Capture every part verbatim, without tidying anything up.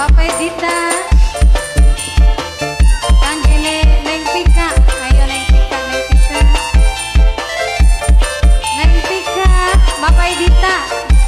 Papa Edita kanggene Neng Pika, ayo Neng Pika, Neng Pika, Neng Pika, Papa Edita.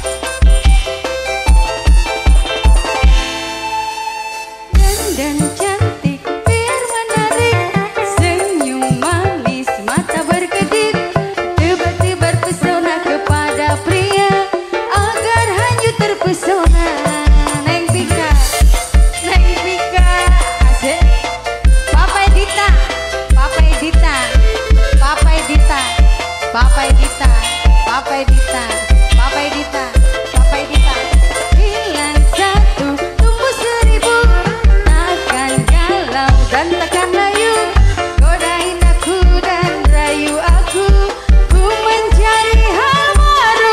Dan cantik biar menarik, senyum manis mata berkedip, tiba-tiba pesona kepada pria agar hanyut terpesona. Neng Pika, Neng Pika, asik. Papa Edita, Papa Edita, Papa Edita, Papa Edita, Papa Edita, Papa Edita, Papa Edita. Hilang satu tumbuh seribu, takkan galau dan takkan layu, godain aku dan rayu aku, ku mencari hal baru.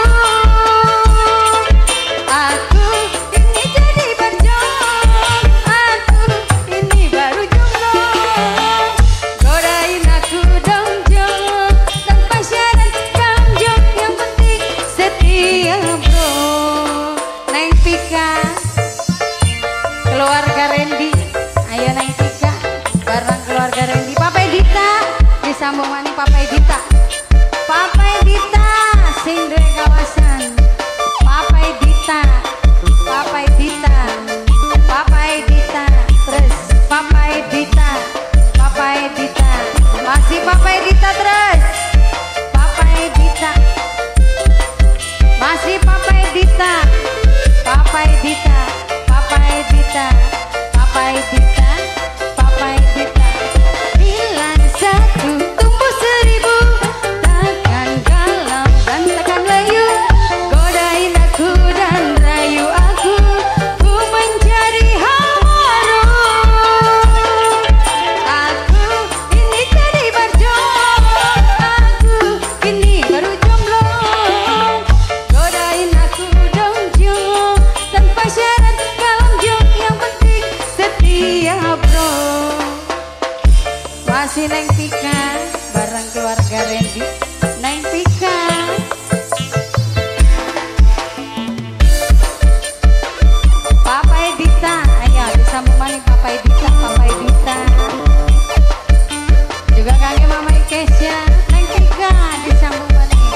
Aku ini jadi berjodoh, aku ini baru jomblo, godain aku dong jomblo, tanpa syarat kamjong, yang penting setia bro. Neng Pika, keluarga Randy, ayo Neng Pika, bareng keluarga Randy. Papa Edita, disambung mani Papa Edita, Papa Edita, sing duwe kawasan. Papa Edita, Papa Edita, Papa Edita, terus Papa Edita, Papa Edita, masih Papa Edita terus, Papa Edita, masih Papa Edita, Papa Edita, Papa Edita, Papa Edita, Papa Edita. Hilang satu tumbuh seribu, takkan galau dan takkan layu, godain aku dan rayu aku, ku mencari hal baru. Aku ini jadi berjodoh, aku ini baru jomblo, godain aku dong jomblo, tanpa syarat kamjong, yang penting setia bro. Masih Neng Pika, bareng keluarga Randy. Neng Pika, Papa Edita, ayo disambung maning Papa Edita, Papa Edita. Juga kangen Mama Kesya. Neng Pika, disambung maning.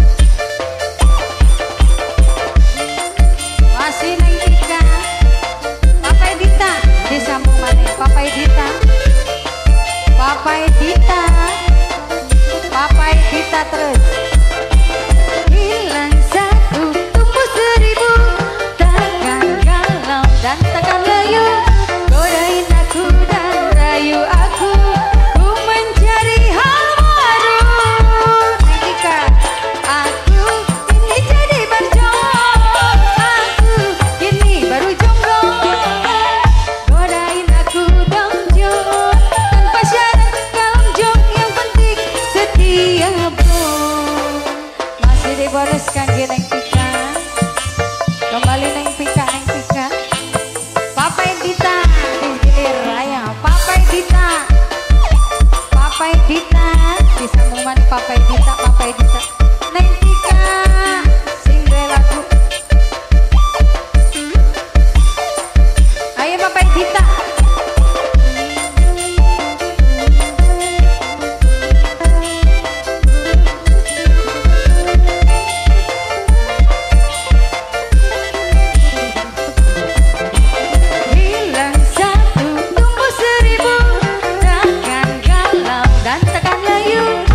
Masih Neng Pika, Papa Edita, disambung maning Papa Edita, Papa Edita, Papa Edita terus. Hilang satu tumbuh seribu, takkan galau dan takkan layu, godain aku dan rayu aku, ku mencari hal baru. Neng Pika, aku ini jadi berjodoh, aku ini baru jomblo, godain aku dong jomblo, tanpa syarat kamjong, yang penting setia bro. Masih di Boris kangen Neng Pika, kembali Neng Pika, Neng Pika. Papa Edita digilir raya, Papa Edita, Papa Edita, disambung mani Papa Edita, Papa Edita. Neng Pika, sing duwe lagu, ayo Papa Edita. Hilang satu tumbuh seribu, takkan galau dan takkan layu,